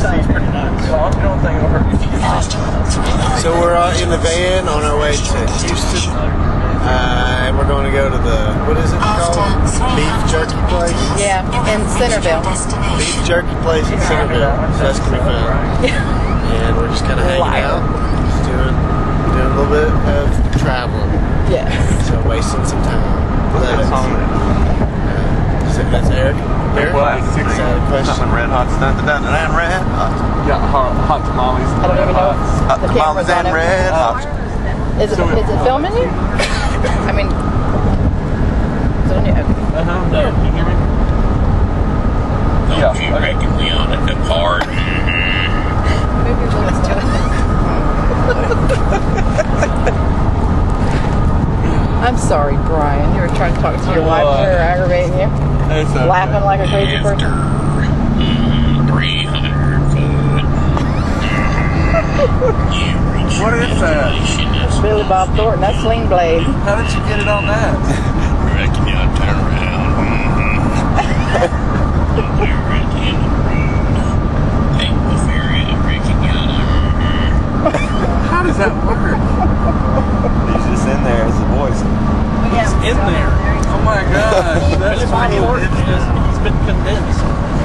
He's pretty nice. So we're in the van on our way to Houston, and we're going to go to the, what is it called? Beef jerky place? Yeah, in Centerville. Beef jerky place in Centerville. So that's going to be fun. And we're just kind of hanging out, just doing a little bit of travel. Yes. So wasting some time. That's Eric. Eric? Well, something red hot stuff. Down and red hot. Got hot tamales. I don't even know. Hot The tamales camera's on and it. red hot. Is it filming you? I mean, is it on you? Okay. No, can you hear me? Don't you reckon we ought to depart? Move your voice to it. I'm sorry, Brian. You were trying to talk to your wife. They were aggravating you. Laughing like a crazy person. 300 foot. You reach What is that? Billy Bob Thornton. That's Sling Blade. How did you get it on that? Reckon you ought to turn around. We're at the end of the road. Take the ferry to Reckon. How does that work? He's just in there as a voice. He's in there. Oh my gosh. That's funny. He's been condensed.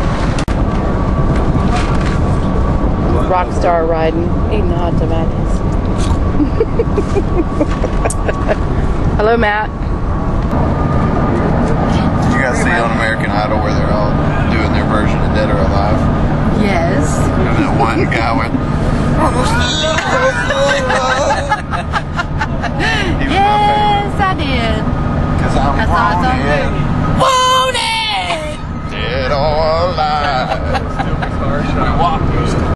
Rockstar riding, eating hot tamales. Hello, Matt. Did you guys see on